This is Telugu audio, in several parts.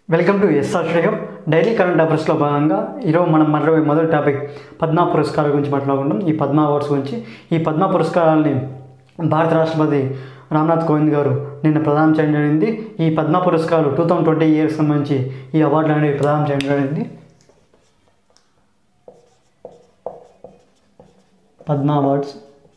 Welcome to SR studio. Daily current అఫైర్స్లో భాగంగా ఈరోజు మనం మాట్లాడే మొదటి టాపిక్ పద్మ పురస్కారాల గురించి మాట్లాడుకుంటాం. ఈ పద్మ అవార్డ్స్ గురించి. ఈ పద్మ పురస్కారాలని భారత రాష్ట్రపతి రామ్నాథ్ కోవింద్ గారు నిన్న ప్రదానం చేయడం జరిగింది. ఈ పద్మ పురస్కారాలు 2020 ఇయర్కి సంబంధించి ఈ అవార్డులు అనేవి ప్రదానం చేయడం జరిగింది. పద్మ అవార్డ్స్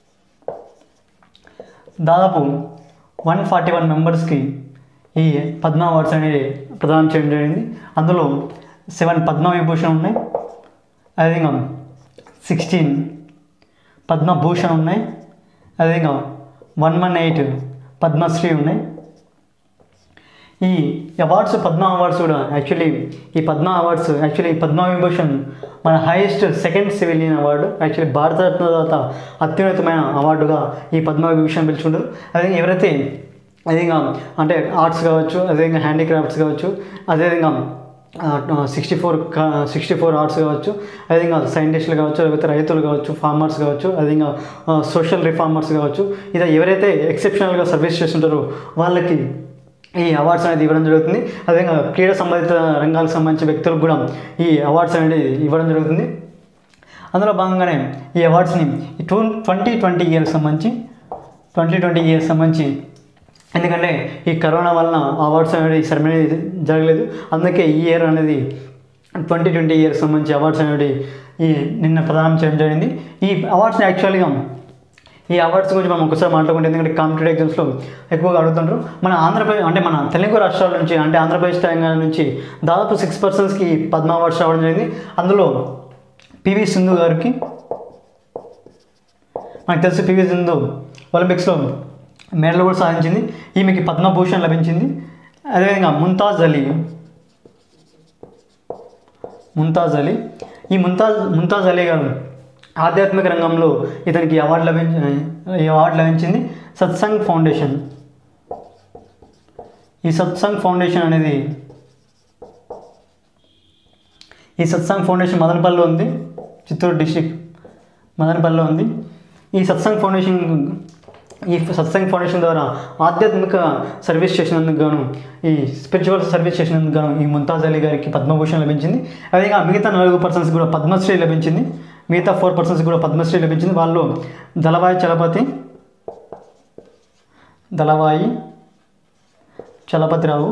దాదాపు 141 మెంబర్స్కి ఈ పద్మ అవార్డ్స్ అనేది ప్రదానం చేయడం జరిగింది. అందులో 7 పద్మవిభూషణ్ ఉన్నాయి, అదేవిధంగా 16 పద్మభూషణ్ ఉన్నాయి, అదేవిధంగా 118 పద్మశ్రీ ఉన్నాయి. ఈ అవార్డ్స్ పద్మ అవార్డ్స్ కూడా ఈ పద్మ అవార్డ్స్ పద్మవిభూషణ్ మన highest second civilian award. Bharat Ratna తర్వాత అత్యున్నతమైన అవార్డుగా ఈ పద్మవిభూషణ్ పిలుచుకుంటారు. అదే ఎవరైతే అదేవిధంగా అంటే ఆర్ట్స్ కావచ్చు, అదేవిధంగా హ్యాండీక్రాఫ్ట్స్ కావచ్చు, అదేవిధంగా 64 ఆర్ట్స్ కావచ్చు, అదేవిధంగా సైంటిస్టులు కావచ్చు, లేకపోతే రైతులు కావచ్చు, ఫార్మర్స్ కావచ్చు, అదేవిధంగా సోషల్ రిఫార్మర్స్ కావచ్చు, ఇలా ఎవరైతే ఎక్సెప్షనల్గా సర్వీస్ చేస్తుంటారో వాళ్ళకి ఈ అవార్డ్స్ అనేది ఇవ్వడం జరుగుతుంది. అదేవిధంగా క్రీడా సంబంధిత రంగాలకు సంబంధించిన వ్యక్తులకు కూడా ఈ అవార్డ్స్ అనేది ఇవ్వడం జరుగుతుంది. అందులో భాగంగానే ఈ అవార్డ్స్ని 2020 ఇయర్కి సంబంధించి ఎందుకంటే ఈ కరోనా వలన అవార్డ్స్ అనేది సెరమనీ జరగలేదు, అందుకే ఈ ఇయర్ అనేది 2020 ఇయర్కి సంబంధించి అవార్డ్స్ అనేది నిన్న ప్రదానం చేయడం జరిగింది. ఈ అవార్డ్స్ని ఈ అవార్డ్స్ గురించి మనం ఒకసారి మాట్లాడుకుంటే, ఎందుకంటే కాంపిటేటివ్ ఎగ్జామ్స్లో ఎక్కువగా అడుగుతుంటారు. మన ఆంధ్రప్రదేశ్ అంటే మన తెలుగు రాష్ట్రాల నుంచి అంటే ఆంధ్రప్రదేశ్ తెలంగాణ నుంచి దాదాపు 6 పర్సన్స్కి పద్మ అవార్డ్స్ రావడం జరిగింది. అందులో పివి సింధు గారికి, మనకు తెలిసి పివి సింధు ఒలింపిక్స్లో మెడల్ కూడా సాధించింది, ఈమెకి పద్మభూషణ్ లభించింది. అదేవిధంగా ముంతాజ్ అలీ గారు ఆధ్యాత్మిక రంగంలో ఇతనికి అవార్డు లభించింది. సత్సంగ్ ఫౌండేషన్ అనేది ఈ సత్సంగ్ ఫౌండేషన్ మదనపల్లిలో ఉంది, చిత్తూరు డిస్టిక్ మదనపల్లిలో ఉంది. ఈ సత్సంగ్ ఫౌండేషన్ ద్వారా ఆధ్యాత్మిక సర్వీస్ చేసినందుకు గాను, ఈ స్పిరిచువల్ సర్వీస్ చేసినందుకు గాను ఈ ముంతాజ్ అలీ గారికి పద్మభూషణ్ లభించింది. అదేవిధంగా మిగతా 4 పర్సన్స్ కూడా పద్మశ్రీ లభించింది. మిగతా 4 పర్సన్స్ కూడా పద్మశ్రీ లభించింది. వాళ్ళు దళవాయి చలపతిరావు.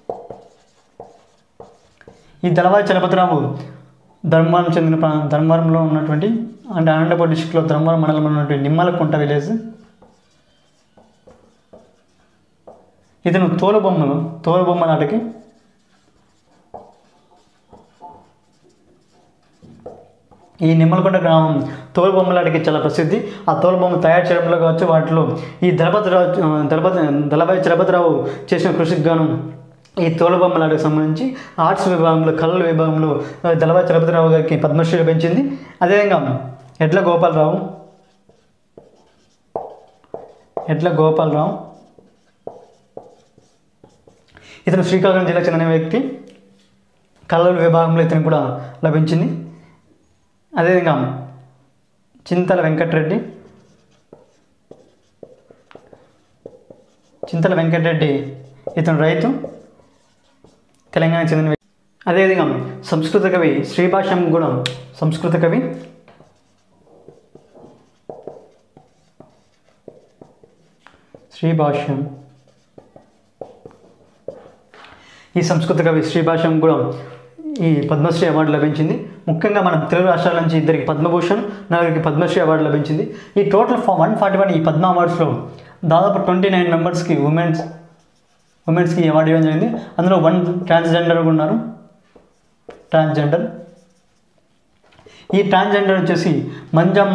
ఈ దళవాయి చలపతిరావు ధర్మవరంలో ఉన్నటువంటి అంటే అనంతపూర్ డిస్టిక్లో ధర్మవరం మండలంలో ఉన్నటువంటి నిమ్మలకుంట విలేజ్. ఇతను తోలుబొమ్మలాటకి ఈ నిమ్మలకొండ గ్రామం తోలుబొమ్మలాటకి చాలా ప్రసిద్ధి. ఆ తోలుబొమ్మ తయారు చేయడంలో కావచ్చు, వాటిలో ఈ దళవాయి చలపతిరావు చేసిన కృషికి గాను ఈ తోలుబొమ్మలాటకు సంబంధించి ఆర్ట్స్ విభాగంలో, కళల విభాగంలో దళవాయి చలపతిరావు గారికి పద్మశ్రీ లభించింది. అదేవిధంగా ఎడ్ల గోపాలరావు ఇతను శ్రీకాకుళం జిల్లాకు చెందిన వ్యక్తి, కళల విభాగంలో ఇతను కూడా లభించింది. అదేవిధంగా చింతల వెంకటరెడ్డి ఇతను రైతు, తెలంగాణకు చెందిన వ్యక్తి. అదేవిధంగా సంస్కృత కవి శ్రీభాష్యం కూడా సంస్కృత కవి. ఈ సంస్కృత కవి శ్రీభాష్యం కూడా ఈ పద్మశ్రీ అవార్డు లభించింది. ముఖ్యంగా మన తెలుగు రాష్ట్రాల నుంచి 2 పద్మభూషణ్, 4 పద్మశ్రీ అవార్డు లభించింది. ఈ టోటల్ 141 ఈ పద్మ అవార్డ్స్లో దాదాపు 29 మెంబర్స్కి ఉమెన్స్కి అవార్డు ఇవ్వడం జరిగింది. అందులో 1 ట్రాన్స్జెండర్ ఉన్నారు. ఈ ట్రాన్స్జెండర్ వచ్చేసి మంజమ్మ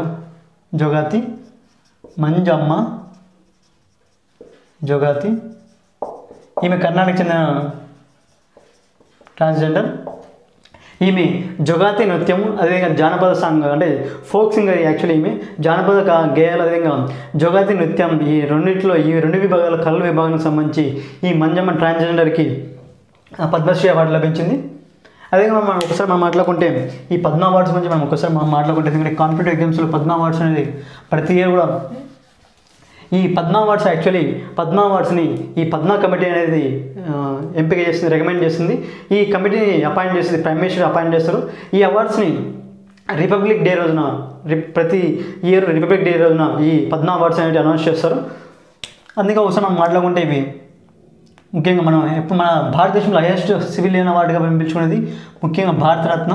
జోగాతి. ఈమె కర్ణాటక చెందిన ట్రాన్స్జెండర్. ఈమె జోగాతి నృత్యం, అదేవిధంగా జానపద సాంగ్ అంటే ఫోక్ సింగర్. ఈమె జానపద గేయాలు, అదేవిధంగా జోగాతి నృత్యం, ఈ 2 విభాగాల కళల విభాగానికి సంబంధించి ఈ మంజమ్మ ట్రాన్స్జెండర్కి పద్మశ్రీ అవార్డు లభించింది. అదేవిధంగా మనం ఒకసారి మాట్లాడుకుంటే ఈ పద్మ అవార్డ్స్ గురించి మాట్లాడుకుంటే, ఎందుకంటే కాంపిటేటివ్ ఎగ్జామ్స్లో పద్మ అవార్డ్స్ అనేది ప్రతి ఇయర్ కూడా ఈ పద్మ అవార్డ్స్ యాక్చువల్లీ పద్మ అవార్డ్స్ని ఈ పద్మ కమిటీ అనేది ఎంపిక చేస్తుంది, రికమెండ్ చేస్తుంది. ఈ కమిటీని అపాయింట్ చేస్తుంది, ప్రైమ్ మినిస్టర్ అపాయింట్ చేస్తారు. ఈ అవార్డ్స్ని రిపబ్లిక్ డే రోజున ప్రతి ఇయర్ రిపబ్లిక్ డే రోజున ఈ పద్మ అవార్డ్స్ అనేవి అనౌన్స్ చేస్తారు. అందుకే ఒకసారి మనం మాట్లాడుకుంటే ఇవి ముఖ్యంగా మనం ఎప్పుడు మన భారతదేశంలో హైయెస్ట్ సివిలియన్ అవార్డుగా పిలుచుకునేది ముఖ్యంగా భారతరత్న,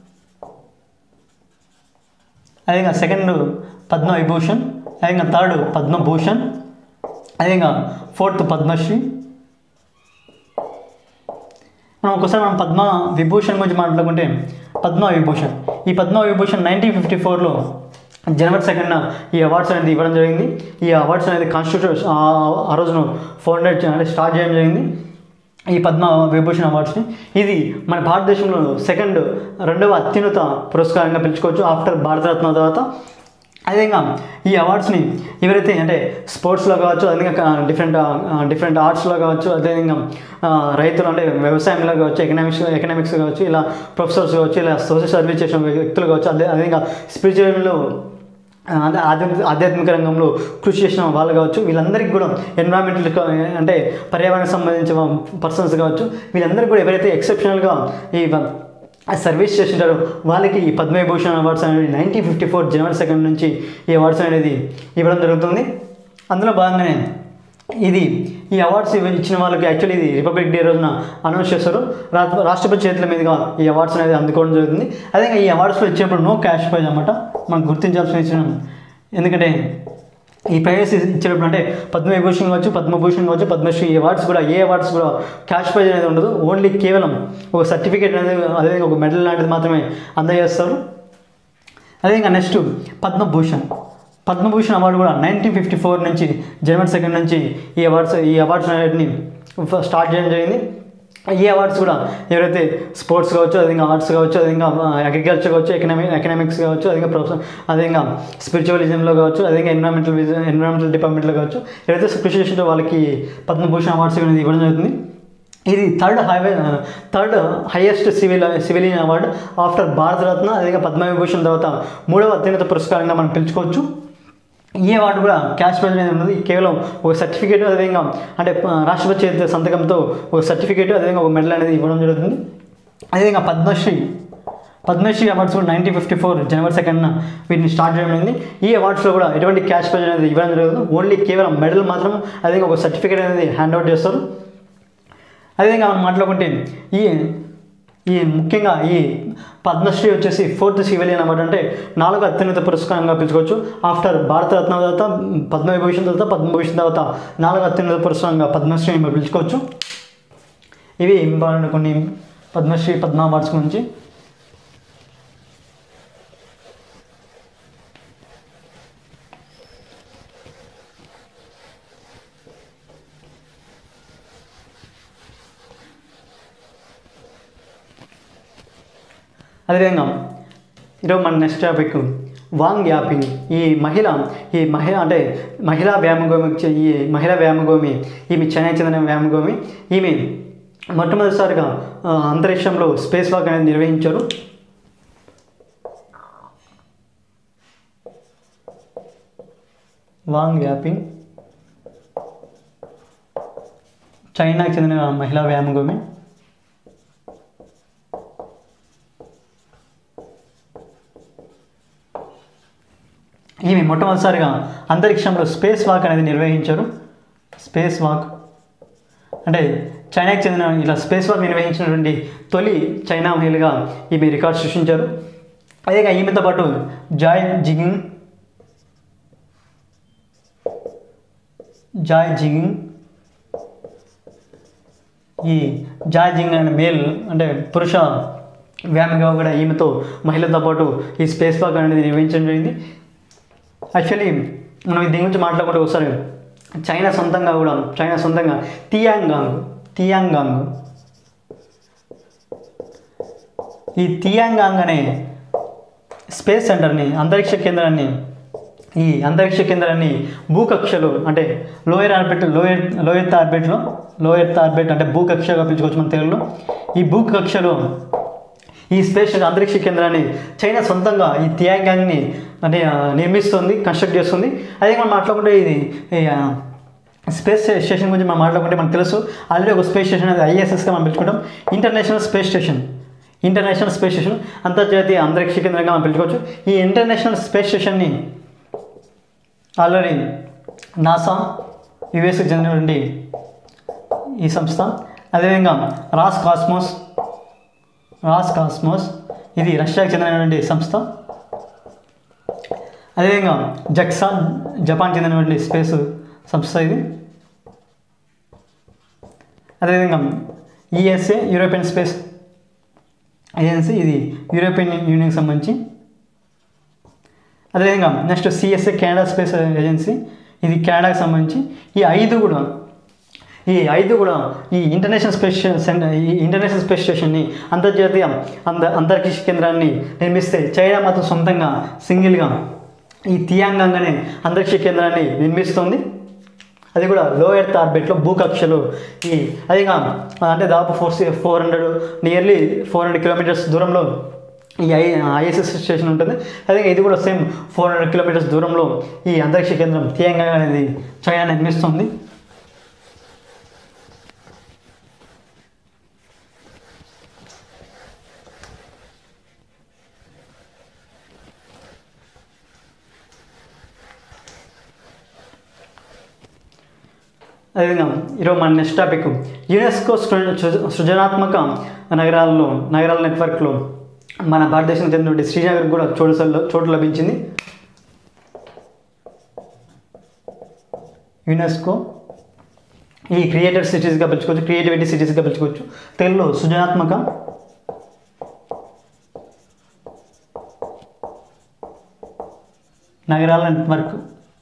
అదేవిధంగా సెకండ్ పద్మ విభూషణ్, అదేవిధంగా థర్డ్ పద్మభూషణ్, అదేవిధంగా ఫోర్త్ పద్మశ్రీ. మనం పద్మ విభూషణ్ గురించి మాట్లాడుకుంటే పద్మ విభూషణ్, ఈ పద్మ విభూషణ్ 1954లో జనవరి 2న ఈ అవార్డ్స్ అనేది ఇవ్వడం జరిగింది. ఈ అవార్డ్స్ అనేది కాన్స్టిట్యూషన్ ఆ రోజున ఫౌండేట్ అంటే స్టార్ట్ చేయడం జరిగింది ఈ పద్మ విభూషణ్ అవార్డ్స్ని. ఇది మన భారతదేశంలో రెండవ అత్యున్నత పురస్కారంగా పిలుచుకోవచ్చు ఆఫ్టర్ భారతరత్న తర్వాత. అదేవిధంగా ఈ అవార్డ్స్ని ఎవరైతే అంటే స్పోర్ట్స్లో కావచ్చు, అదేవిధంగా డిఫరెంట్ ఆర్ట్స్లో కావచ్చు, అదేవిధంగా రైతులు అంటే వ్యవసాయంలో కావచ్చు, ఎకనామిక్స్ కావచ్చు, ఇలా ప్రొఫెసర్స్ కావచ్చు, ఇలా సోషల్ సర్వీస్ చేసిన వ్యక్తులు కావచ్చు, అదేవిధంగా స్పిరిచువల్లో ఆధ్యాత్మిక రంగంలో కృషి చేసిన వాళ్ళు కావచ్చు, వీళ్ళందరికీ కూడా ఎన్విరాన్మెంటల్ అంటే పర్యావరణానికి సంబంధించిన పర్సన్స్ కావచ్చు, వీళ్ళందరికీ కూడా ఎవరైతే ఎక్సెప్షనల్గా ఈ సర్వీస్ చేసింటారో వాళ్ళకి ఈ పద్మవిభూషణ్ అవార్డ్స్ అనేది 1954 జనవరి 2 నుంచి ఈ అవార్డ్స్ అనేది ఇవ్వడం జరుగుతుంది. అందులో భాగంగానే ఈ అవార్డ్స్ ఇచ్చిన వాళ్ళకి యాక్చువల్లీ ఇది రిపబ్లిక్ డే రోజున అనౌన్స్ చేస్తారు. రాష్ట్రపతి చేతుల మీదుగా ఈ అవార్డ్స్ అనేది అందుకోవడం జరుగుతుంది. అదేవిధంగా ఈ అవార్డ్స్లో ఇచ్చేప్పుడు నో క్యాష్ ప్రైజ్ అన్నమాట, మనం గుర్తించాల్సిన విషయం. ఎందుకంటే ఈ ప్రైజెస్ ఇచ్చేటప్పుడు అంటే పద్మవిభూషణ్ కావచ్చు, పద్మభూషణ్ కావచ్చు, పద్మశ్రీ అవార్డ్స్ కూడా ఏ అవార్డ్స్ కూడా క్యాష్ ప్రైజ్ అనేది ఉండదు. ఓన్లీ కేవలం ఒక సర్టిఫికేట్ అనేది, అదేవిధంగా ఒక మెడల్ లాంటిది మాత్రమే అందజేస్తారు. అదేవిధంగా నెక్స్ట్ పద్మభూషణ్ అవార్డు కూడా 1954 నుంచి జనవరి 2 నుంచి ఈ అవార్డ్స్ అనేటిని స్టార్ట్ చేయడం జరిగింది. ఈ అవార్డ్స్ కూడా ఎవరైతే స్పోర్ట్స్ కావచ్చు, అదేవిధంగా ఆర్ట్స్ కావచ్చు, అదేవిధంగా అగ్రికల్చర్ కావచ్చు, ఎకనామిక్స్ కావచ్చు, అదేవిధంగా స్పిరిచువలిజంలో కావచ్చు, అదేవిధంగా ఎన్విరాన్మెంటల్ డిపార్ట్మెంట్లో కావచ్చు, ఎవరైతే కృషి చేసిందో వాళ్ళకి పద్మభూషణ్ అవార్డ్స్ అనేది ఇవ్వడం జరుగుతుంది. ఇది third highest civilian award after Bharat Ratna, అదేవిధంగా పద్మవిభూషణ్ తర్వాత 3వ అత్యున్నత పురస్కారంగా మనం పిలుచుకోవచ్చు. ఈ అవార్డు కూడా క్యాష్ ప్రైజ్ అనేది ఉన్నది, కేవలం ఒక సర్టిఫికేట్, అదేవిధంగా అంటే రాష్ట్రపతి చేతి సంతకంతో ఒక సర్టిఫికేట్, అదేవిధంగా ఒక మెడల్ అనేది ఇవ్వడం జరుగుతుంది. అదేవిధంగా పద్మశ్రీ అవార్డ్స్ కూడా 1954 జనవరి 2న వీటిని స్టార్ట్ చేయడం జరిగింది. ఈ అవార్డ్స్లో కూడా ఎటువంటి క్యాష్ ప్రైజ్ అనేది ఇవ్వడం జరుగుతుంది, ఓన్లీ కేవలం మెడల్ మాత్రం, అదేవిధంగా ఒక సర్టిఫికేట్ అనేది హ్యాండ్ అవుట్ చేస్తారు. అదేవిధంగా మనం మాట్లాడుకుంటే ముఖ్యంగా ఈ పద్మశ్రీ వచ్చేసి 4th సివిలియన్ అవార్డు, అంటే 4వ అత్యున్నత పురస్కారంగా పిలుచుకోవచ్చు. ఆఫ్టర్ భారతరత్న తర్వాత పద్మవిభూషణ్ తర్వాత పద్మభూషణ్ తర్వాత 4వ అత్యున్నత పురస్కారంగా పద్మశ్రీని పిలుచుకోవచ్చు. ఇవి ఇంపార్టెంట్ కొన్ని పద్మశ్రీ పద్మ అవార్డ్స్ గురించి. అదేవిధంగా ఈరోజు మన నెక్స్ట్ టాపిక్ వాంగ్ యాపింగ్. ఈ మహిళ అంటే మహిళా వ్యామగోమి, ఈమె చైనాకి చెందిన వ్యామగోమి. ఈమె మొట్టమొదటిసారిగా అంతరిక్షంలో స్పేస్ వాక్ అనేది నిర్వహించారు. వాంగ్ యాపింగ్ చైనాకి చెందిన మహిళా వ్యామగోమి. ఈమె మొట్టమొదటిసారిగా అంతరిక్షంలో స్పేస్ వాక్ అనేది నిర్వహించారు. స్పేస్ వాక్ అంటే చైనాకి చెందిన ఇలా స్పేస్ వాక్ నిర్వహించినటువంటి తొలి చైనా మహిళగా ఈమె రికార్డు సృష్టించారు. అదేగా ఈమెతో పాటు జాయ్ జింగ్ ఈ జాయ్ జింగ్ అనే మేల్ అంటే పురుష వ్యామిగా కూడా ఈమెతో మహిళతో పాటు ఈ స్పేస్ వాక్ అనేది నిర్వహించడం జరిగింది. యాక్చువల్లీ మనం దీని గురించి మాట్లాడుకుంటే ఒకసారి చైనా సొంతంగా తియాంగాంగ్ ఈ తియాంగాంగ్ అనే స్పేస్ సెంటర్ని అంతరిక్ష కేంద్రాన్ని భూకక్షలో అంటే లోయర్ ఆర్బిట్ అంటే భూకక్షగా పిలుచుకోవచ్చు మన తెలుగులో. ఈ భూకక్షలో ఈ స్పేస్ అంతరిక్ష కేంద్రాన్ని చైనా సొంతంగా ఈ తియాంగాంగ్ని అంటే నిర్మిస్తుంది, కన్స్ట్రక్ట్ చేస్తుంది. అదే మనం మాట్లాడుకుంటే ఇది స్పేస్ స్టేషన్ గురించి మనం మాట్లాడుకుంటే మనకు తెలుసు ఆల్రెడీ ఒక స్పేస్ స్టేషన్ అది ISSగా మనం పిలుచుకుంటాం. ఇంటర్నేషనల్ స్పేస్ స్టేషన్ అంతర్జాతీయ అంతరిక్ష కేంద్రంగా మనం పిలుచుకోవచ్చు. ఈ ఇంటర్నేషనల్ స్పేస్ స్టేషన్ని ఆల్రెడీ నాసా యుఎస్కి చెందినటువంటి ఈ సంస్థ, అదేవిధంగా రాస్ కాస్మోస్ ఇది రష్యాకి చెందినటువంటి సంస్థ, అదేవిధంగా జక్సా జపాన్ చెందినటువంటి స్పేస్ సంస్థ ఇది, అదేవిధంగా ESA యూరోపియన్ స్పేస్ ఏజెన్సీ ఇది యూరోపియన్ యూనియన్కి సంబంధించి, అదేవిధంగా next CSA Canada space agency ఇది కెనడాకి సంబంధించి. ఈ ఐదు కూడా ఈ ఇంటర్నేషనల్ స్పేస్ స్టేషన్ని అంతర్జాతీయ అంతరిక్ష కేంద్రాన్ని నిర్మిస్తే చైనా మాత్రం సొంతంగా సింగిల్గా ఈ తియాంగాంగ్ అనే అంతరిక్ష కేంద్రాన్ని నిర్మిస్తుంది. అది కూడా లో ఎర్త్ ఆర్బిట్లో భూకక్షలో అదిగా అంటే దాదాపు 400 కిలోమీటర్స్ దూరంలో ఈ ISS స్టేషన్ ఉంటుంది. అదే ఇది కూడా సేమ్ 400 కిలోమీటర్స్ దూరంలో ఈ అంతరిక్ష కేంద్రం తియాంగాంగ్ అనేది చైనా నిర్మిస్తుంది. అదేవిధంగా ఈరోజు మన నెక్స్ట్ టాపిక్ యునెస్కో సృజనాత్మక నగరాల నెట్వర్క్లో మన భారతదేశానికి చెందినటువంటి శ్రీనగర్ కూడా చోటు లభించింది. యునెస్కో ఈ క్రియేటివిటీ సిటీస్గా పిలుచుకోవచ్చు. తెలుగులో సృజనాత్మక నగరాల నెట్వర్క్.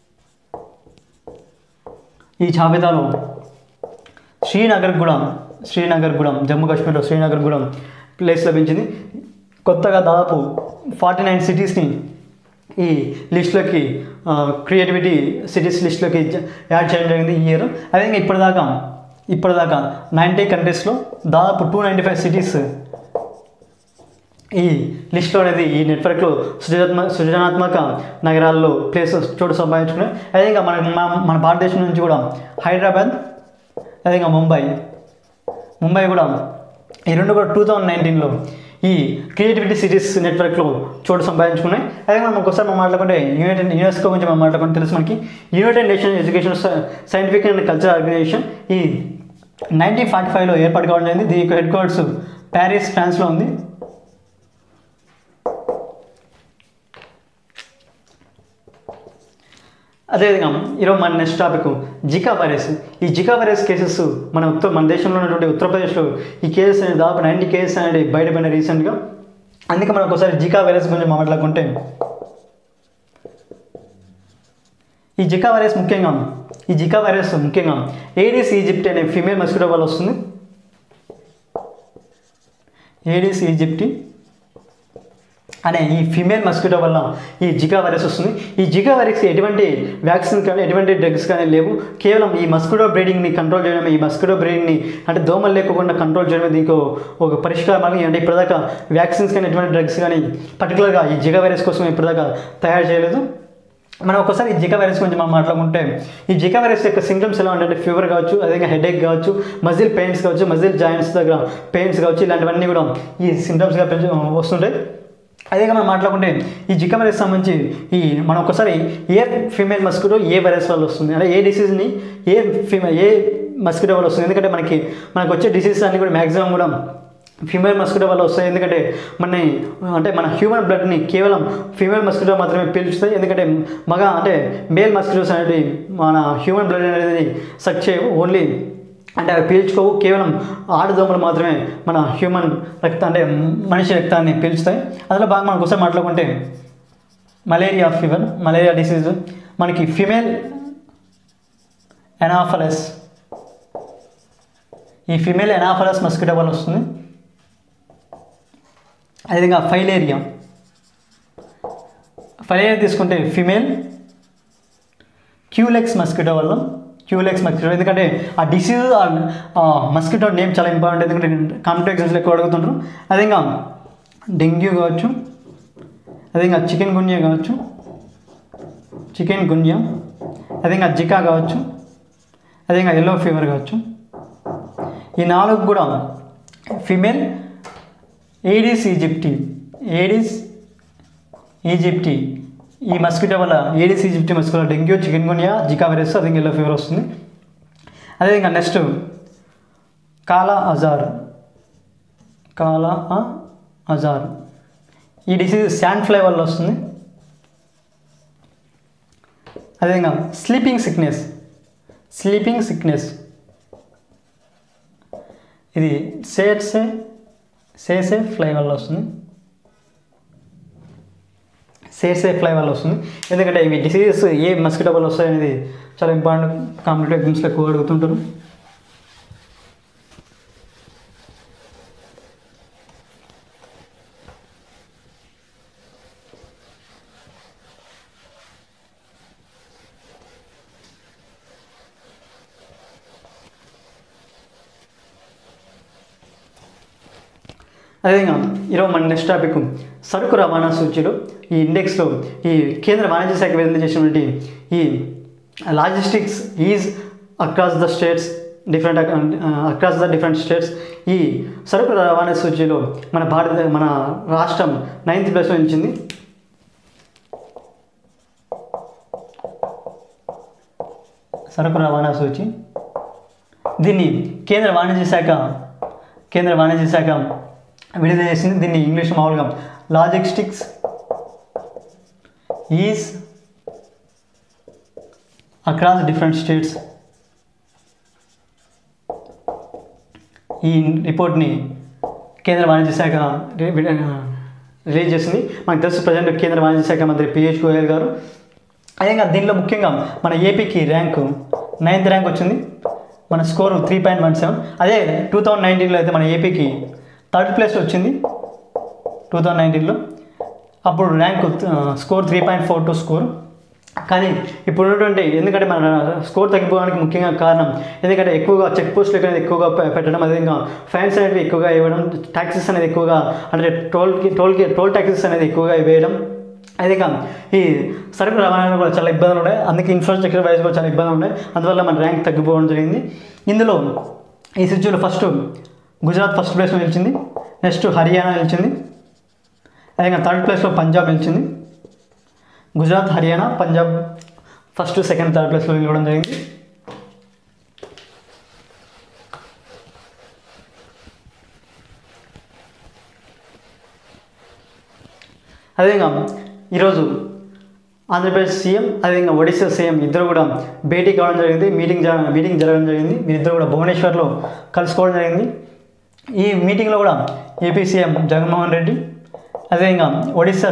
ఈ జాబితాలో శ్రీనగర్ కూడా జమ్మూ కాశ్మీర్లో శ్రీనగర్ కూడా ప్లేస్ లభించింది. కొత్తగా దాదాపు 49 సిటీస్ని ఈ లిస్టులోకి క్రియేటివిటీ సిటీస్ లిస్టులోకి యాడ్ చేయడం జరిగింది ఈ ఇయర్. అదేవిధంగా ఇప్పటిదాకా 90 కంట్రీస్లో దాదాపు 295 సిటీస్ ఈ లిస్ట్లో అనేది ఈ నెట్వర్క్లో సృజనాత్మక నగరాల్లో చోటు సంపాదించుకున్నాయి. అదేవిధంగా మన భారతదేశం నుంచి కూడా హైదరాబాద్, అదేవిధంగా ముంబై కూడా ఈ రెండు కూడా 2019లో ఈ క్రియేటివిటీ సిటీస్ నెట్వర్క్లో చోటు సంపాదించుకున్నాయి. అదే మనం ఒకసారి మనం మాట్లాడుకుంటే యునెస్కో గురించి మనం మాట్లాడుకుంటే తెలుసు మనకి United Nations education scientific and cultural organisation ఈ 1945లో ఏర్పాటు కావడం జరిగింది. దీని యొక్క హెడ్ క్వార్టర్స్ ప్యారిస్, ఫ్రాన్స్లో ఉంది. అదేవిధంగా ఈరోజు మన నెక్స్ట్ టాపిక్ జికా వైరస్. ఈ జికా వైరస్ కేసెస్ మన దేశంలో ఉన్నటువంటి ఉత్తరప్రదేశ్లో ఈ కేసెస్ అనేది దాదాపు 90 కేసెస్ అనేది బయటపడిన రీసెంట్గా. అందుకే మనం ఒకసారి జికా వైరస్ గురించి మాట్లాడుకుంటే ఈ జికా వైరస్ ముఖ్యంగా ఏడిస్ ఈజిప్టి అనే ఫీమేల్ మస్కిటో వల్ల వస్తుంది. ఏడిస్ ఈజిప్టి అనే ఈ ఫీమేల్ మస్కిటో వల్ల ఈ జికా వైరస్ వస్తుంది. ఈ జికా వైరస్కి ఎటువంటి వ్యాక్సిన్ కానీ ఎటువంటి డ్రగ్స్ కానీ లేవు. కేవలం ఈ మస్కిటో బ్రీడింగ్ని కంట్రోల్ చేయడమే, ఈ మస్కిటో బ్రీడింగ్ని అంటే దోమలు లేకుండా కంట్రోల్ చేయడమే దీనికి ఒక పరిష్కారం. అంటే ఇప్పటిదాకా వ్యాక్సిన్స్ కానీ ఎటువంటి డ్రగ్స్ కానీ పర్టికులర్గా ఈ జికా వైరస్ కోసం ఇప్పటిదాకా తయారు చేయలేదు. మనం ఒకసారి ఈ జికా వైరస్ గురించి మనం మాట్లాడుకుంటే ఈ జికా వైరస్ యొక్క సింప్టమ్స్ ఎలా ఉంటాయంటే ఫీవర్ కావచ్చు, అదేవిధంగా హెడేక్ కావచ్చు, మజిల్ పెయిన్స్ కావచ్చు, మజిల్ జాయింట్స్ దగ్గర పెయిన్స్ కావచ్చు, ఇలాంటివన్నీ కూడా ఈ సింప్టమ్స్గా వస్తుంటాయి. అదేగా మనం మాట్లాడుకుంటే ఈ జికా వైరస్ సంబంధించి మనం ఒకసారి ఏ ఫీమేల్ మస్కిటో ఏ వైరస్ వల్ల వస్తుంది, అంటే ఏ డిసీజ్ని ఏ మస్కిటో వల్ల వస్తుంది. ఎందుకంటే మనకు వచ్చే డిసీజెస్ అన్నీ కూడా మ్యాక్సిమం కూడా ఫీమేల్ మస్కిటో వల్ల వస్తాయి. ఎందుకంటే మన హ్యూమన్ బ్లడ్ని కేవలం ఫీమేల్ మస్కిటో మాత్రమే పీల్చుతాయి. ఎందుకంటే మేల్ మస్కిటోస్ అనేది మన హ్యూమన్ బ్లడ్ అనేది సక్ చేయవు, ఓన్లీ అంటే అవి పీల్చుకోవు. కేవలం ఆడదోమలు మాత్రమే మన హ్యూమన్ మనిషి రక్తాన్ని పీల్చుతాయి. అందులో బాగా మనకు ఒకసారి మాట్లాడుకుంటే మలేరియా డిసీజ్ మనకి ఫీమేల్ ఎనాఫలస్, ఈ ఫీమేల్ ఎనాఫలస్ మస్కిటో వల్ల వస్తుంది. అదేవిధంగా ఫైలేరియా తీసుకుంటే ఫీమేల్ క్యూలెక్స్ మస్కిటో వల్ల ఎందుకంటే ఆ డిసీజ్ మస్కిటో నేమ్ చాలా ఇంపార్టెంట్. ఎందుకంటే కాంపిటేటివ్ ఎగ్జామ్స్లో ఎక్కువ అడుగుతుంటారు. అదేవిధంగా డెంగ్యూ కావచ్చు, అదేవిధంగా చికెన్ గున్యా కావచ్చు, చికెన్ గున్యా, అదేవిధంగా జికా కావచ్చు, అదేవిధంగా ఎల్లో ఫీవర్ కావచ్చు. ఈ 4 కూడా ఫీమేల్ ఏడిస్ ఈజిప్టి ఈ మస్కిటో వల్ల Aedes aegypti mosquito dengue, chikungunya, Zika virus, అదేవిధంగా ఎల్లో ఫీవర్ వస్తుంది. అదేవిధంగా నెక్స్ట్ కాలా అజార్ ఈ డిసీజ్ శాండ్ ఫ్లై వల్ల వస్తుంది. అదేవిధంగా స్లీపింగ్ సిక్నెస్ ఇది సేసే ఫ్లై వల్ల వస్తుంది. ఎందుకంటే ఇవి డిసీజెస్ ఏ మస్కిటో వల్ల వస్తాయి అనేది చాలా ఇంపార్టెంట్, కాంపిటేటివ్ ఎగ్జామ్స్లో ఎక్కువ అడుగుతుంటారు. అదేవిధంగా ఈరోజు మన నెక్స్ట్ టాపిక్ సరుకు రవాణా సూచీలో ఈ ఇండెక్స్లో ఈ కేంద్ర వాణిజ్య శాఖ విడుదల చేసినటువంటి ఈ logistics ease across the different states ఈ సరుకు రవాణా సూచీలో మన రాష్ట్రం 9th ప్లేస్లో నిలిచింది. సరుకు రవాణా సూచి దీన్ని కేంద్ర వాణిజ్య శాఖ విడుదల చేసింది. దీన్ని ఇంగ్లీష్ మామూలుగా logistics ease across different states. ఈ రిపోర్ట్ని కేంద్ర వాణిజ్య శాఖ రిలీజ్ చేసింది. మనకు తెలుసు ప్రజెంట్ కేంద్ర వాణిజ్య శాఖ మంత్రి పీయూష్ గోయల్ గారు. అదేవిధంగా దీనిలో ముఖ్యంగా మన ఏపీకి 9th ర్యాంక్ వచ్చింది. మన స్కోరు 3.17. అదే 2019లో అయితే మన ఏపీకి 3rd ప్లేస్ వచ్చింది 2019లో. అప్పుడు స్కోర్ 3.42 స్కోర్. కానీ ఇప్పుడు ఉన్నటువంటి ఎందుకంటే మన స్కోర్ తగ్గిపోవడానికి ముఖ్యంగా కారణం ఎందుకంటే ఎక్కువగా చెక్ పోస్టులు అనేది ఎక్కువగా పెట్టడం, అదేవిధంగా ఫైన్స్ అనేవి ఎక్కువగా ఇవ్వడం, ట్యాక్సెస్ అనేది ఎక్కువగా అంటే టోల్ ట్యాక్సెస్ అనేది ఎక్కువగా వేయడం, అదేవిధంగా ఈ సరుకు రవాణాలో కూడా చాలా ఇబ్బందులు ఉన్నాయి. అందుకే ఇన్ఫ్రాస్ట్రక్చర్ వైజ్ కూడా చాలా ఇబ్బందులు ఉన్నాయి. అందువల్ల మన ర్యాంక్ తగ్గిపోవడం జరిగింది. ఇందులో ఈ సూచీలో ఫస్ట్ గుజరాత్ ఫస్ట్ ప్లేస్లో నిలిచింది, నెక్స్ట్ హర్యానా నిలిచింది, అదేవిధంగా 3rd ప్లేస్లో పంజాబ్ నిలిచింది. Gujarat, Haryana, Punjab first, second, 3rd ప్లేస్లో నిలవడం జరిగింది. అదేవిధంగా ఈరోజు ఆంధ్రప్రదేశ్ సీఎం అదేవిధంగా ఒడిశా సీఎం ఇద్దరు కూడా భేటీ కావడం జరిగింది. మీటింగ్ జరగడం జరిగింది. వీరిద్దరు కూడా భువనేశ్వర్లో కలుసుకోవడం జరిగింది. ఈ మీటింగ్లో కూడా ఏపీ సీఎం జగన్మోహన్ రెడ్డి అదేవిధంగా ఒడిశా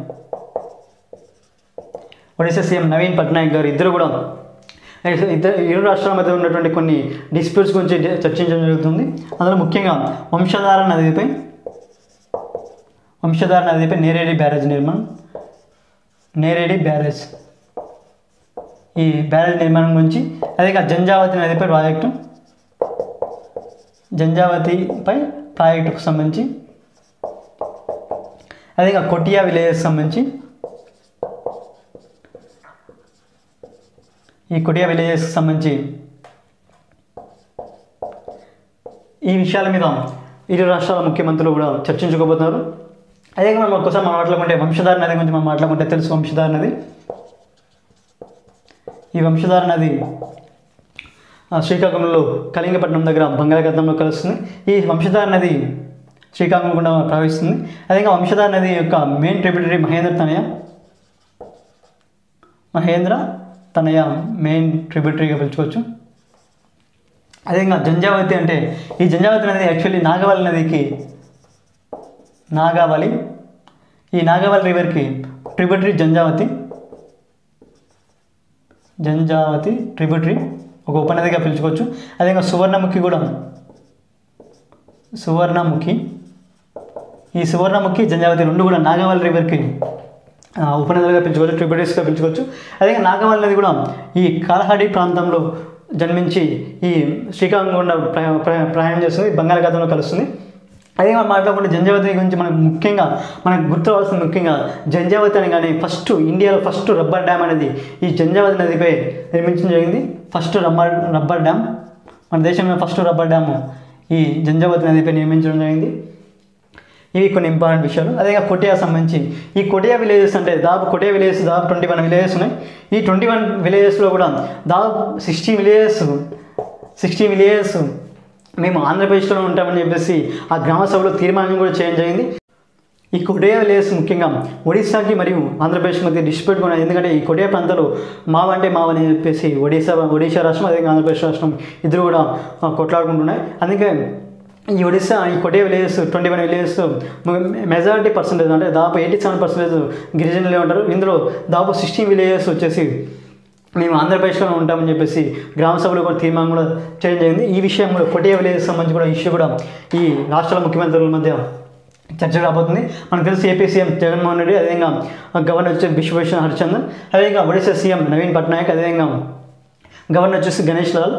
సీఎం నవీన్ పట్నాయక్ గారు ఇద్దరు కూడా ఇరు రాష్ట్రాల మధ్య ఉన్నటువంటి కొన్ని డిస్ప్యూట్స్ గురించి చర్చించడం జరుగుతుంది. అందులో ముఖ్యంగా వంశధార నదిపై నేరేడి బ్యారేజ్ నిర్మాణం, ఈ బ్యారేజ్ నిర్మాణం గురించి, అదేవిధంగా జంజావతిపై ప్రాజెక్టుకు సంబంధించి, అదేవిధంగా కొటియా విలేజెస్ సంబంధించి ఈ విషయాల మీద ఇరు రాష్ట్రాల ముఖ్యమంత్రులు కూడా చర్చించుకోబోతున్నారు. అదేవిధంగా మనం ఒక్కసారి మాట్లాడుకుంటే వంశధార నది గురించి మనం మాట్లాడుకుంటే తెలుసు. ఈ వంశధార నది శ్రీకాకుళంలో కళింగపట్నం దగ్గర బంగాళాఖాతంలో కలుస్తుంది. ఈ వంశధార నది శ్రీకాకుళం గుండా ప్రవహిస్తుంది. అదేవిధంగా వంశధార నది యొక్క మెయిన్ ట్రిబ్యూటరీ మహేంద్ర తనయ మెయిన్ ట్రిబ్యూటరీగా పిలుచుకోవచ్చు. అదేవిధంగా జంజావతి అంటే ఈ జంజావతి నది యాక్చువల్లీ ఈ నాగావళి రివర్కి ట్రిబ్యూటరీ జంజావతి ట్రిబ్యూటరీ ఒక ఉపనదిగా పిలుచుకోవచ్చు. అదేవిధంగా సువర్ణముఖి జంజావతి రెండు కూడా నాగావళి రివర్కి ఉపనదులుగా పిలుచుకోవచ్చు, ట్రిబ్యూటరీస్గా పిలుచుకోవచ్చు. అదేవిధంగా నాగావళి నది కూడా ఈ కాలహడి ప్రాంతంలో జన్మించి ఈ శ్రీకాకుళం గుండా ప్రయాణం చేస్తుంది, బంగాళాఖాతంలో కలుస్తుంది. అదే మనం మాట్లాడుకుంటే జంజావతి గురించి మనకు గుర్తురావాల్సిన ముఖ్యంగా జంజావతి అని కానీ ఇండియాలో ఫస్ట్ రబ్బర్ డ్యామ్ అనేది ఈ జంజావతి నదిపై నిర్మించడం జరిగింది. ఫస్ట్ రబ్బర్ డ్యామ్ మన దేశంలో ఫస్ట్ రబ్బర్ డ్యామ్ ఈ జంజావతి నదిపై నిర్మించడం జరిగింది. ఇవి కొన్ని ఇంపార్టెంట్ విషయాలు. అదేగా కొటియా సంబంధించి ఈ కొటియా విలేజెస్ అంటే దాదాపు 21 విలేజెస్ ఉన్నాయి. ఈ 21 విలేజెస్లో కూడా దాదాపు 60 విలేజెస్ మేము ఆంధ్రప్రదేశ్లో ఉంటామని చెప్పేసి ఆ గ్రామ సభలో తీర్మానం కూడా చేయడం జరిగింది. ఈ కొటియా విలేజెస్ ముఖ్యంగా ఒడిశాకి మరియు ఆంధ్రప్రదేశ్ మధ్య డిస్ప్యూట్ కూడా, ఎందుకంటే ఈ కొటియా ప్రాంతాలు మావంటే మావని చెప్పేసి ఒడిశా రాష్ట్రం అదేవిధంగా ఆంధ్రప్రదేశ్ రాష్ట్రం ఇద్దరు కూడా కొట్లాడుకుంటున్నాయి. అందుకే ఈ Kotia villages 21 villages majority percentage అంటే దాదాపు 87% గిరిజనులే ఉంటారు. ఇందులో దాదాపు 16 విలేజెస్ వచ్చేసి మేము ఆంధ్రప్రదేశ్లో ఉంటామని చెప్పేసి గ్రామ సభలో కూడా తీర్మానం కూడా చేయడం జరిగింది. ఈ విషయం కూడా కొటియా విలేజెస్ సంబంధించి కూడా ఇష్యూ కూడా ఈ రాష్ట్రాల ముఖ్యమంత్రుల మధ్య చర్చ రాబోతుంది. మనకు తెలిసి ఏపీ సీఎం జగన్మోహన్ రెడ్డి, అదేవిధంగా గవర్నర్ వచ్చి బిశ్వభూషణ్ హరిచందన్, అదేవిధంగా ఒడిశా సీఎం నవీన్ పట్నాయక్, అదేవిధంగా గవర్నర్ వచ్చేసి గణేష్ లాల్.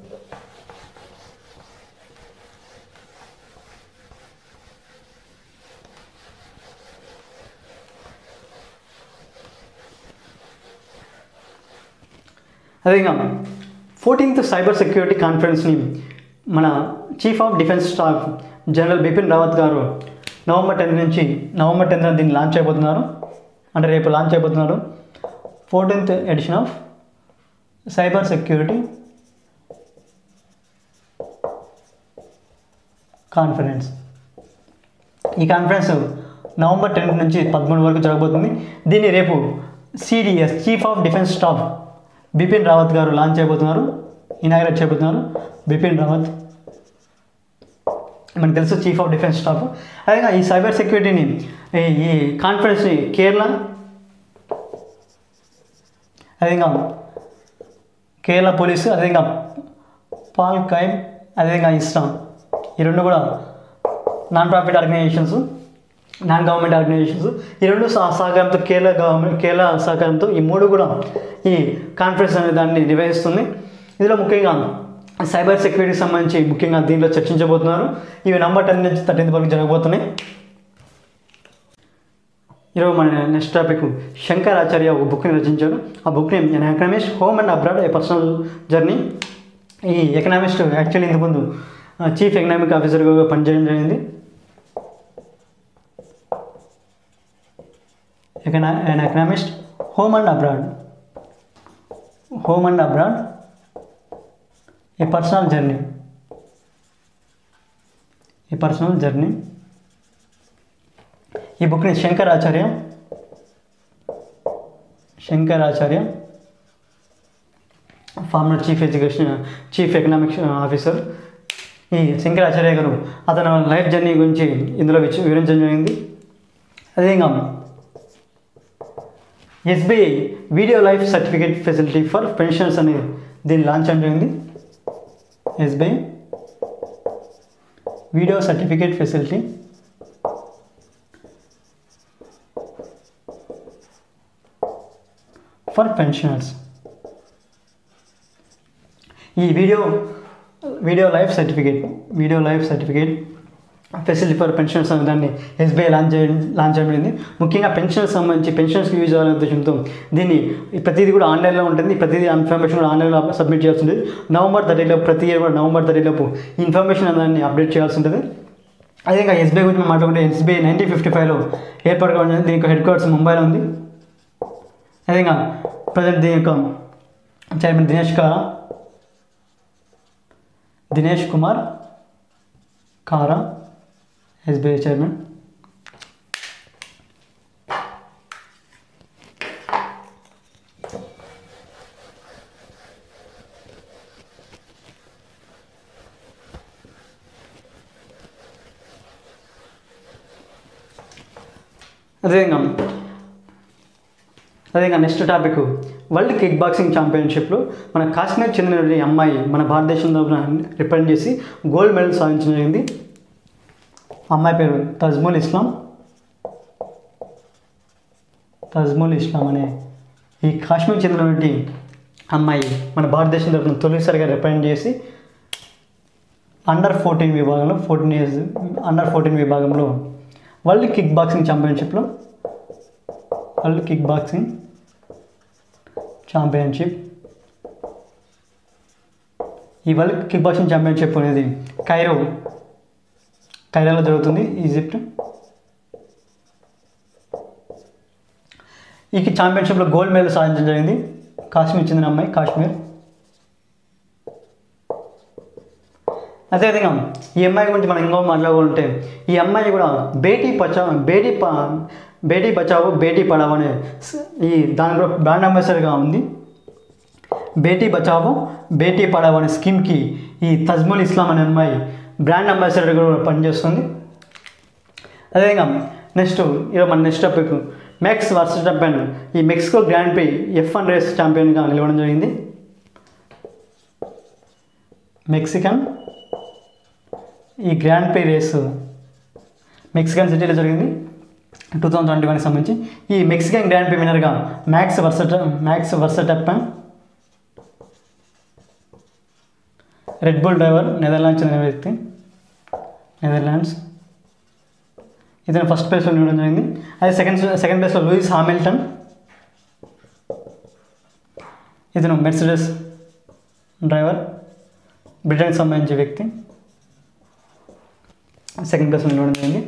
అదేవిధంగా 14th సైబర్ సెక్యూరిటీ కాన్ఫరెన్స్ని మన chief of defence staff general Bipin Rawat గారు నవంబర్ 10th దీన్ని లాంచ్ అయిపోతున్నారు. అంటే రేపు లాంచ్ అయిపోతున్నారు. 14th edition of cyber security conference. ఈ కాన్ఫరెన్స్ నవంబర్ 10 నుంచి 13 వరకు జరగబోతుంది. దీన్ని రేపు CDS chief of defence staff Bipin Rawat గారు లాంచ్ అయిపోతున్నారు, ఇనాగ్రేట్ చేయబోతున్నారు. బిపిన్ రావత్ మనకు తెలుసు చీఫ్ ఆఫ్ డిఫెన్స్ స్టాఫ్. అదేగా ఈ సైబర్ సెక్యూరిటీని ఈ కాన్ఫరెన్స్ని కేరళ పోలీసు, అదేవిధంగా పాల్ కైమ్, అదేవిధంగా ఇస్లాం, ఈ రెండు కూడా నాన్ గవర్నమెంట్ ఆర్గనైజేషన్స్ ఈ రెండు సహకారంతో కేరళ సహకారంతో ఈ మూడు కూడా ఈ కాన్ఫరెన్స్ అనే దాన్ని నిర్వహిస్తుంది. ఇందులో ముఖ్యంగా సైబర్ సెక్యూరిటీకి సంబంధించి ముఖ్యంగా దీంట్లో చర్చించబోతున్నారు. ఇవి నవంబర్ 10 నుంచి 13 వరకు జరగబోతున్నాయి. ఈరోజు మన నెక్స్ట్ టాపిక్ శంకరాచార్య ఒక బుక్ని రచించారు. ఆ బుక్ని an economist home and abroad a personal journey. ఈ ఎకనామిస్ట్ యాక్చువల్లీ ఇంతకుముందు చీఫ్ ఎకనామిక్ ఆఫీసర్గా పనిచేయడం జరిగింది. an economist home and abroad a personal journey ఈ బుక్ని Shankaracharya former chief economics officer. ఈ శంకరాచార్య గారు అతను లైఫ్ జర్నీ గురించి ఇందులో వివరించడం జరిగింది. అదేవిధంగా SBI video life certificate facility for pensions అని దీన్ని లాంచ్ చేయడం జరిగింది. SBI video certificate facility for pensioners. ఈ video life certificate facility for pensioners అనే దాన్ని SBI లాంచ్ చేయబడింది. ముఖ్యంగా పెన్షన్స్కి యూజ్ అవ్వాలనే ఉద్దేశంతో దీన్ని ప్రతిదీ కూడా ఆన్లైన్లో ఉంటుంది. ప్రతిదీ ఇన్ఫర్మేషన్ కూడా ఆన్లైన్లో సబ్మిట్ చేయాల్సి ఉంటుంది. ప్రతి ఇయర్ కూడా నవంబర్ 30 ఇన్ఫర్మేషన్ దాన్ని అప్డేట్ చేయాల్సి ఉంటుంది. అదేవిధంగా SBI గురించి మనం మాట్లాడుకుంటే SBI 1955లో ఏర్పాటు కావడం. దీనికి హెడ్ క్వార్టర్స్ ముంబైలో ఉంది. అదేవిధంగా ప్రజెంట్ దీని యొక్క chairman Dinesh Kumar Khara, SBI chairman. అదేవిధంగా next topic world kickboxing ఛాంపియన్షిప్లో మన కాశ్మీర్ చెందిన అమ్మాయి మన భారతదేశం తరఫున రిప్రజెంట్ చేసి గోల్డ్ మెడల్ సాధించడం జరిగింది. అమ్మాయి పేరు తజ్ముల్ ఇస్లాం అనే ఈ కాశ్మీర్ చెందినటువంటి అమ్మాయి మన భారతదేశం తరఫున తొలిసారిగా రిప్రజెంట్ చేసి అండర్ 14 విభాగంలో 14 ఇయర్స్ అండర్ 14 విభాగంలో వరల్డ్ కిక్ బాక్సింగ్ ఛాంపియన్షిప్లో వరల్డ్ కిక్ బాక్సింగ్ ఛాంపియన్షిప్ ఈ వరల్డ్ కిక్ బాక్సింగ్ ఛాంపియన్షిప్ అనేది కైరోలో జరుగుతుంది, ఈజిప్ట్. ఈ ఛాంపియన్షిప్లో గోల్డ్ మెడల్ సాధించడం జరిగింది కాశ్మీర్ చెందిన అమ్మాయి, కాశ్మీర్. అదేవిధంగా ఈ అమ్మాయి గురించి మనం ఇంకో మాట్లాడుకుంటే ఈ అమ్మాయి కూడా బేటీ బచావో బేటీ పడావో అనే దాని కూడా బ్రాండ్ అంబాసిడర్గా ఉంది. బేటీ బచావో బేటీ పడావో అనే స్కీమ్కి ఈ తజ్ముల్ ఇస్లాం అనే అమ్మాయి బ్రాండ్ అంబాసిడర్గా కూడా పనిచేస్తుంది. అదేవిధంగా మన నెక్స్ట్ టాపిక్ మ్యాక్స్ వర్స్టెపెన్ ఈ Mexico grand prix F1 race ఛాంపియన్గా నిలవడం జరిగింది. మెక్సికన్ ఈ గ్రాండ్ ప్రీ రేసు మెక్సికన్ సిటీలో జరిగింది 2021కి సంబంధించి. ఈ మెక్సికన్ గ్రాండ్ ప్రీ విన్నర్గా Max Verstappen Red Bull driver, Netherlands చెందిన వ్యక్తి, నెదర్లాండ్స్. ఇతను ఫస్ట్ ప్లేస్లో నిలవడం జరిగింది. అదే సెకండ్ ప్లేస్లో లూయిస్ హామిల్టన్, ఇతను మెర్సిడెస్ డ్రైవర్, బ్రిటన్కి సంబంధించిన వ్యక్తి, సెకండ్ ప్లేస్లో నిలవడం జరిగింది.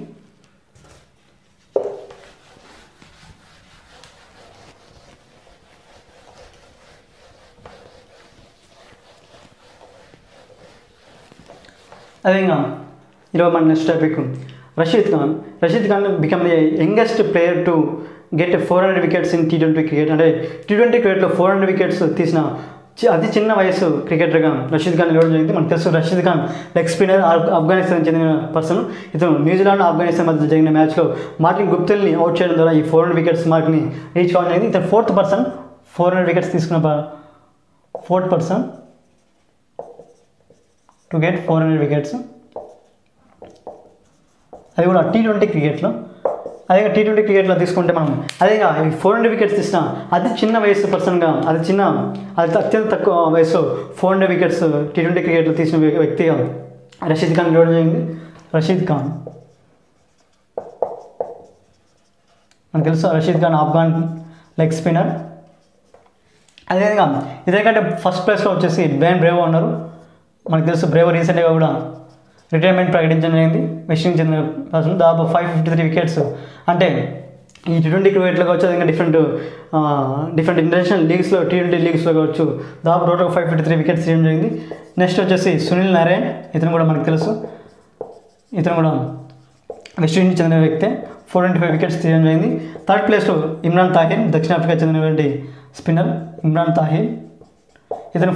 అదేవిధంగా ఈరోజు మన next topic Rashid Khan become the youngest player to get 400 wickets in T20 cricket. అంటే T20 క్రికెట్లో 400 వికెట్స్ తీసిన అతి చిన్న వయసు క్రికెటర్గా రషీద్ ఖాన్ నిలవడం జరిగింది. మనకు తెలుసు రషీద్ ఖాన్ లెగ్ స్పిన్నర్, ఆఫ్ఘనిస్తాన్ చెందిన పర్సన్. ఇతను న్యూజిలాండ్ ఆఫ్ఘనిస్తాన్ మధ్య జరిగిన మ్యాచ్లో మార్టిన్ గుప్టిల్ని అవుట్ చేయడం ద్వారా ఈ 400 వికెట్స్ మార్క్ని రీచ్ కావడం జరిగింది. ఇతను 4th పర్సన్ 400 వికెట్స్ తీసుకున్న 4th person to get 400 wickets, అది కూడా T20 క్రికెట్లో. అదే T20 క్రికెట్లో తీసుకుంటే మనం అదేగా ఈ 400 వికెట్స్ తీసిన అతి చిన్న వయసు పర్సన్గా అత్యంత తక్కువ వయసు 400 వికెట్స్ T20 క్రికెట్లో తీసిన వ్యక్తిగా రషీద్ ఖాన్ నిలవడం జరిగింది. రషీద్ ఖాన్ మనకు తెలుసు, రషీద్ ఖాన్ ఆఫ్ఘన్ లెగ్ స్పిన్నర్. అదేవిధంగా ఇదేకంటే ఫస్ట్ ప్లేస్లో వచ్చేసి బెన్ బ్రేవో ఉన్నారు. మనకు తెలుసు బ్రేవో రీసెంట్గా కూడా రిటైర్మెంట్ ప్రకటించడం జరిగింది. వెస్టిండీస్ చెందిన పర్సన్. దాదాపు 553 వికెట్స్, అంటే ఈ T20 క్రికెట్లో కావచ్చు, ఇంకా డిఫరెంట్ ఇంటర్నేషనల్ లీగ్స్లో T20 లీగ్స్లో కావచ్చు దాదాపు టోటల్ 553 వికెట్స్ తీయడం జరిగింది. నెక్స్ట్ వచ్చేసి సునీల్ నారాయణ్, ఇతను కూడా మనకు తెలుసు, ఇతను కూడా వెస్టిండీస్ చెందిన వ్యక్తే, 425 వికెట్స్ తీయడం జరిగింది. థర్డ్ ప్లేస్లో ఇమ్రాన్ తాహిర్, దక్షిణాఫ్రికా చెందినటువంటి స్పిన్నర్ ఇమ్రాన్ తాహిర్, ఇతను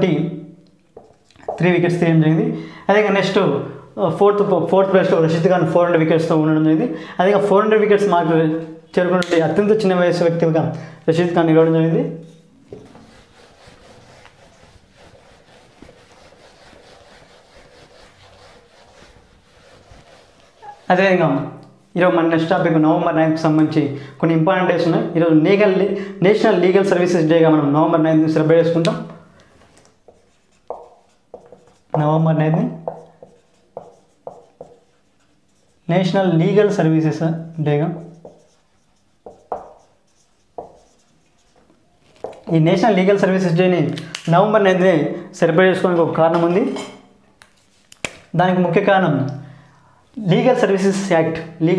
423 వికెట్స్ తీయడం జరిగింది. అదే నెక్స్ట్ ఫోర్త్ ప్లేస్లో రషీద్ ఖాన్ 400 వికెట్స్తో ఉండడం జరిగింది. అదే 400 వికెట్స్ మార్క్ చేరుకున్నట్టు అత్యంత చిన్న వయసు వ్యక్తిగా రషీద్ ఖాన్ నిలవడం జరిగింది. అదేవిధంగా ఈరోజు మన నెక్స్ట్ టాపిక్ November 9th సంబంధించి కొన్ని ఇంపార్టెంట్ డేస్ ఉన్నాయి. ఈరోజు నేషనల్ లీగల్ సర్వీసెస్ డేగా మనం November 9th సెలబ్రేట్ చేసుకుంటాం. November 9th national legal services డేగా. ఈ నేషనల్ లీగల్ సర్వీసెస్ డేని November 9th సెలబ్రేట్ చేసుకోవడానికి ఒక కారణం ఉంది. దానికి ముఖ్య కారణం లీగల్ సర్వీసెస్ యాక్ట్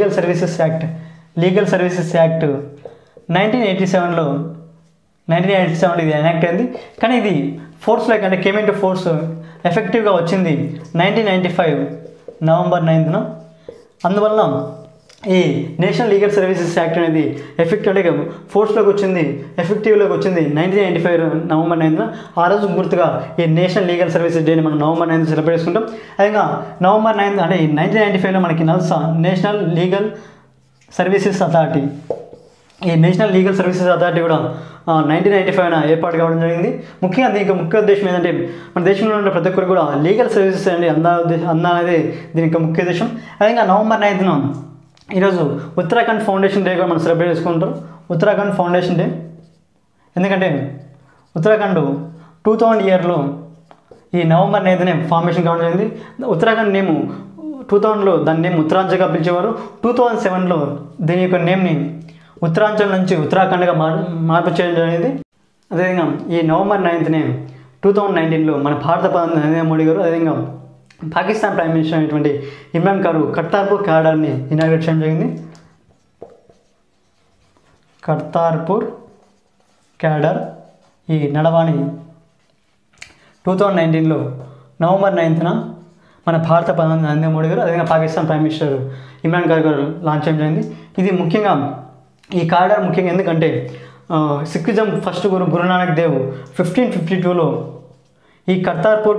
1987లో ఇది ఎనాక్ట్ అయింది. కానీ ఇది ఫోర్స్లో అంటే కేమ్ ఇంటూ ఫోర్స్ ఎఫెక్టివ్గా వచ్చింది 1995 November 9th. అందువల్ల ఈ నేషనల్ లీగల్ సర్వీసెస్ యాక్ట్ అనేది ఫోర్స్లోకి వచ్చింది, ఎఫెక్టివ్లోకి వచ్చింది 1995 November 9th. ఆ రోజు గుర్తుగా ఈ నేషనల్ లీగల్ సర్వీసెస్ డేని మనం November 9th సెలబ్రేట్ చేసుకుంటాం. అదేగా November 9th అంటే ఈ 1995లో మనకి NALSA national legal services authority, ఈ నేషనల్ లీగల్ సర్వీసెస్ అథారిటీ కూడా 1995 ఏర్పాటు కావడం జరిగింది. ముఖ్యంగా దీనికి ముఖ్య ఉద్దేశం ఏంటంటే మన దేశంలో ఉన్న ప్రతి ఒక్కరు కూడా లీగల్ సర్వీసెస్ అనేది అనేది దీనికి ముఖ్య ఉద్దేశం. అదేవిధంగా November 9th ఈరోజు ఉత్తరాఖండ్ ఫౌండేషన్ డే కూడా మనం సెలబ్రేట్ చేసుకుంటారు. ఉత్తరాఖండ్ ఫౌండేషన్ డే ఎందుకంటే ఉత్తరాఖండ్ 2000 ఇయర్లో ఈ నవంబర్ 9నే ఫార్మేషన్ కావడం జరిగింది. ఉత్తరాఖండ్ నేమ్ 2000లో దాని నేమ్ ఉత్తరాంచల్గా పిలిచేవారు. 2007లో దీని యొక్క నేమ్ని ఉత్తరాంచల్ నుంచి ఉత్తరాఖండ్గా మార్పు చేయడం జరిగింది. అదేవిధంగా ఈ నవంబర్ 9నే 2019లో మన భారత ప్రధాని నరేంద్ర మోడీ గారు, అదేవిధంగా పాకిస్తాన్ ప్రైమ్ మినిస్టర్ అయినటువంటి ఇమ్రాన్ గారు కర్తార్పూర్ కారిడార్ని ఇనాగ్రేట్ చేయడం జరిగింది. కర్తార్పూర్ కారిడార్ ఈ నడవాని 2019లో నవంబర్ 9న మన భారత ప్రధాని నరేంద్ర మోడీ గారు, అదేవిధంగా పాకిస్తాన్ ప్రైమ్ మినిస్టర్ ఇమ్రాన్ గారు లాంచ్ చేయడం జరిగింది. ఇది ముఖ్యంగా ఈ కారిడార్ ముఖ్యంగా ఎందుకంటే సిక్కిజం ఫస్ట్ గురునానక్ దేవ్ 1552లో ఈ కర్తార్పూర్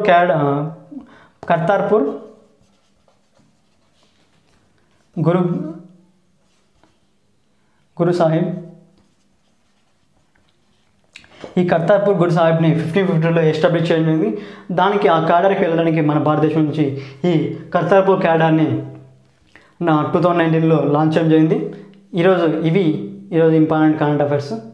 గురు సాహిబ్ ఈ కర్తార్పూర్ గురు సాహిబ్ని 1552లో ఎస్టాబ్లిష్ చేయడం జరిగింది. దానికి ఆ కారిడార్కి వెళ్ళడానికి మన భారతదేశం నుంచి ఈ కర్తార్పూర్ కారిడార్ని 2019లో లాంచ్ చేయడం జరిగింది. ఈరోజు ఇంపార్టెంట్ కరెంట్ అఫైర్స్.